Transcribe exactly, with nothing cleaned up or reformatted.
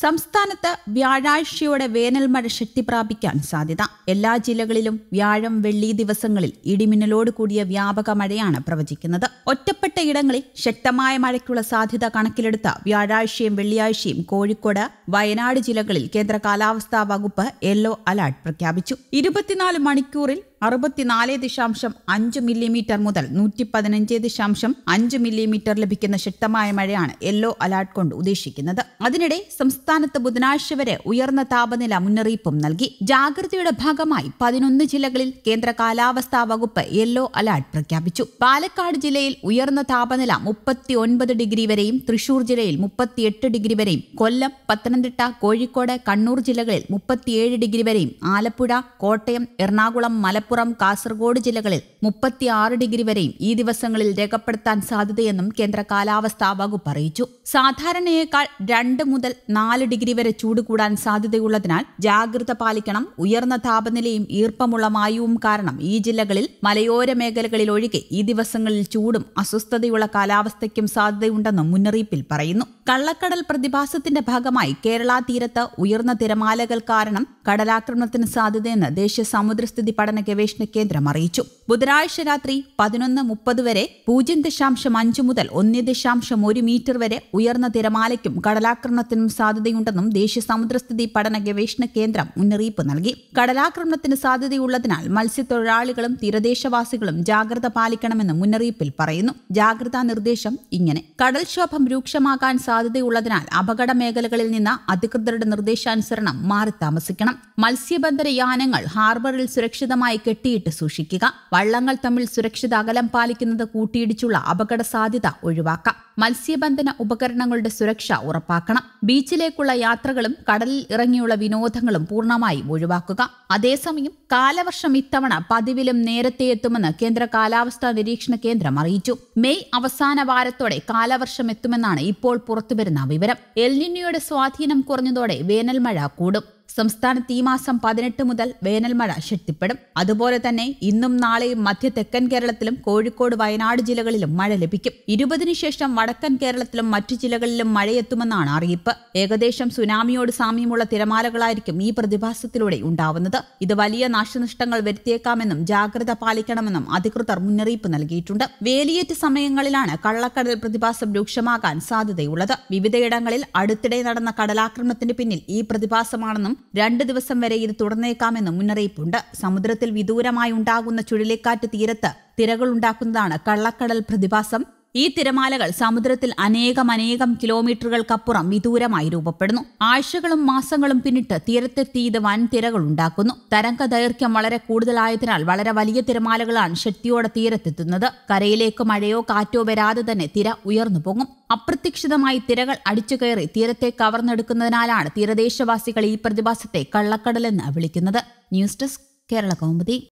സംസ്ഥാനത്ത് വ്യാഴാഴ്ചയോടെ വേനൽ മഴ ശക്തി പ്രാപിക്കാൻ സാധ്യത. എല്ലാ ജില്ലകളിലും വ്യാഴം വെള്ളി ദിവസങ്ങളിൽ ഇടിമിന്നലോട് കൂടിയ വ്യാപക മഴയാണ് പ്രവചിക്കുന്നത്. ഒറ്റപ്പെട്ട ഇടങ്ങളിൽ ശക്തമായ മഴയ്ക്കുള്ള സാധ്യത കണക്കിലെടുത്ത വ്യാഴാഴ്ചയും വെള്ളിയാഴ്ചയും കോഴിക്കോട്, വയനാട് ജില്ലകളിൽ കേന്ദ്ര കാലാവസ്ഥാ വകുപ്പ് യെല്ലോ അലർട്ട് പ്രഖ്യാപിച്ചു. ഇരുപത്തിനാല് മണിക്കൂറിൽ അറുപത്തിനാല് ദശാംശം അഞ്ച് മില്ലിമീറ്റർ മുതൽ നൂറ്റി പതിനഞ്ച് ദശാംശം അഞ്ച് മില്ലിമീറ്റർ ലഭിക്കുന്ന ശക്തമായ മഴയാണ് യെല്ലോ അലർട്ട് കൊണ്ട് ഉദ്ദേശിക്കുന്നത്. അതിനിടെ സംസ്ഥാനത്ത് ബുധനാഴ്ച വരെ ഉയർന്ന താപനില മുന്നറിയിപ്പും നൽകി. ജാഗ്രതയുടെ ഭാഗമായി പതിനൊന്ന് ജില്ലകളിൽ കേന്ദ്ര കാലാവസ്ഥാ വകുപ്പ് യെല്ലോ അലർട്ട് പ്രഖ്യാപിച്ചു. പാലക്കാട് ജില്ലയിൽ ഉയർന്ന താപനില മുപ്പത്തി ഒൻപത് ഡിഗ്രി വരെയും, തൃശൂർ ജില്ലയിൽ മുപ്പത്തിയെട്ട് ഡിഗ്രി വരെയും, കൊല്ലം, പത്തനംതിട്ട, കോഴിക്കോട്, കണ്ണൂർ ജില്ലകളിൽ മുപ്പത്തിയേഴ് ഡിഗ്രി വരെയും, ആലപ്പുഴ, കോട്ടയം, എറണാകുളം, മലപ്പുറം, കാസർഗോഡ് ജില്ലകളിൽ മുപ്പത്തിയാറ് ഡിഗ്രി വരെയും ഈ ദിവസങ്ങളിൽ രേഖപ്പെടുത്താൻ സാധ്യതയെന്നും കേന്ദ്ര കാലാവസ്ഥാ വകുപ്പ് അറിയിച്ചു. സാധാരണയേക്കാൾ രണ്ട് മുതൽ നാല് ഡിഗ്രി വരെ ചൂട് കൂടാൻ സാധ്യതയുള്ളതിനാൽ ജാഗ്രത പാലിക്കണം. ഉയർന്ന താപനിലയും ഈർപ്പമുള്ള വായുവും കാരണം ഈ ജില്ലകളിൽ മലയോര മേഖലകളിൽ ഒഴികെ ഈ ദിവസങ്ങളിൽ ചൂടും അസ്വസ്ഥതയുള്ള കാലാവസ്ഥയ്ക്കും സാധ്യതയുണ്ടെന്നും മുന്നറിയിപ്പിൽ പറയുന്നു. കള്ളക്കടൽ പ്രതിഭാസത്തിന്റെ ഭാഗമായി കേരള തീരത്ത് ഉയർന്ന തിരമാലകൾ കാരണം കടലാക്രമണത്തിന് സാധ്യതയെന്ന് ദേശീയ സമുദ്രസ്ഥിതി പഠന ഗവേഷണ കേന്ദ്രം അറിയിച്ചു. ബുധനാഴ്ച രാത്രി പതിനൊന്ന് മുപ്പത് വരെ പൂജ്യം ദശാംശം അഞ്ച് മുതൽ ഒന്ന് ദശാംശം ഒരു മീറ്റർ വരെ ഉയർന്ന തിരമാലയ്ക്കും കടലാക്രമണത്തിനും സാധ്യതയുണ്ടെന്നും ദേശീയ സമുദ്രസ്ഥിതി പഠന ഗവേഷണ കേന്ദ്രം മുന്നറിയിപ്പ് നൽകി. കടലാക്രമണത്തിന് സാധ്യതയുള്ളതിനാൽ മത്സ്യത്തൊഴിലാളികളും തീരദേശവാസികളും ജാഗ്രത പാലിക്കണമെന്ന് മുന്നറിയിപ്പിൽ പറയുന്നു. ജാഗ്രതാ നിർദ്ദേശം ഇങ്ങനെ: കടൽക്ഷോഭം രൂക്ഷമാകാൻ സാധ്യതയുള്ളതിനാൽ അപകട മേഖലകളിൽ നിന്ന് അധികൃതരുടെ നിർദ്ദേശാനുസരണം മാറി താമസിക്കണം. മത്സ്യബന്ധന യാനങ്ങൾ ഹാർബറിൽ സുരക്ഷിതമായി കെട്ടിയിട്ട് സൂക്ഷിക്കുക. വള്ളങ്ങൾ തമ്മിൽ സുരക്ഷിത അകലം പാലിക്കുന്നത് കൂട്ടിയിടിച്ചുള്ള അപകട സാധ്യത ഒഴിവാക്കാം. മത്സ്യബന്ധന ഉപകരണങ്ങളുടെ സുരക്ഷ ഉറപ്പാക്കണം. ബീച്ചിലേക്കുള്ള യാത്രകളും കടലിൽ ഇറങ്ങിയുള്ള വിനോദങ്ങളും പൂർണ്ണമായി ഒഴിവാക്കുക. അതേസമയം കാലവർഷം ഇത്തവണ പതിവിലും നേരത്തെ എത്തുമെന്ന് കേന്ദ്ര കാലാവസ്ഥാ നിരീക്ഷണ കേന്ദ്രം അറിയിച്ചു. മെയ് അവസാന വാരത്തോടെ കാലവർഷം എത്തുമെന്നാണ് ഇപ്പോൾ പുറത്തുവരുന്ന വിവരം. എൽനിനോയുടെ സ്വാധീനം കുറഞ്ഞതോടെ വേനൽമഴ കൂടും. സംസ്ഥാനത്ത് ഈ മാസം പതിനെട്ട് മുതൽ വേനൽമഴ ശക്തിപ്പെടും. അതുപോലെ തന്നെ ഇന്നും നാളെയും മധ്യ തെക്കൻ കേരളത്തിലും കോഴിക്കോട്, വയനാട് ജില്ലകളിലും മഴ ലഭിക്കും. ഇരുപതിനു ശേഷം വടക്കൻ കേരളത്തിലും മറ്റു ജില്ലകളിലും മഴയെത്തുമെന്നാണ് അറിയിപ്പ്. ഏകദേശം സുനാമിയോട് സാമ്യമുള്ള തിരമാലകളായിരിക്കും ഈ പ്രതിഭാസത്തിലൂടെ ഉണ്ടാവുന്നത്. ഇത് വലിയ നാശനഷ്ടങ്ങൾ വരുത്തിയേക്കാമെന്നും ജാഗ്രത പാലിക്കണമെന്നും അധികൃതർ മുന്നറിയിപ്പ് നൽകിയിട്ടുണ്ട്. വേലിയേറ്റ സമയങ്ങളിലാണ് കള്ളക്കടൽ പ്രതിഭാസം രൂക്ഷമാകാൻ സാധ്യതയുള്ളത്. വിവിധയിടങ്ങളിൽ അടുത്തിടെ നടന്ന കടലാക്രമണത്തിന് പിന്നിൽ ഈ പ്രതിഭാസമാണെന്നും രണ്ട് ദിവസം വരെ ഇത് തുടർന്നേക്കാമെന്നും മുന്നറിയിപ്പുണ്ട്. സമുദ്രത്തിൽ വിദൂരമായി ഉണ്ടാകുന്ന ചുഴലിക്കാറ്റ് തീരത്ത് തിരകളുണ്ടാക്കുന്നതാണ് കള്ളക്കടൽ പ്രതിഭാസം. ഈ തിരമാലകൾ സമുദ്രത്തിൽ അനേകം അനേകം കിലോമീറ്ററുകൾക്കപ്പുറം വിദൂരമായി രൂപപ്പെടുന്നു. ആഴ്ചകളും മാസങ്ങളും പിന്നിട്ട് തീരത്തെത്തി ഇത് വൻ തിരകൾ ഉണ്ടാക്കുന്നു. തരംഗ ദൈർഘ്യം വളരെ കൂടുതലായതിനാൽ വളരെ വലിയ തിരമാലകളാണ് ശക്തിയോടെ തീരത്തെത്തുന്നത്. കരയിലേക്ക് മഴയോ കാറ്റോ വരാതെ തന്നെ തിര ഉയർന്നു പൊങ്ങും. അപ്രതീക്ഷിതമായി തിരകൾ അടിച്ചുകയറി തീരത്തെ കവർന്നെടുക്കുന്നതിനാലാണ് തീരദേശവാസികൾ ഈ പ്രതിഭാസത്തെ കള്ളക്കടലെന്ന് വിളിക്കുന്നത്. News desk Kerala Kaumudi.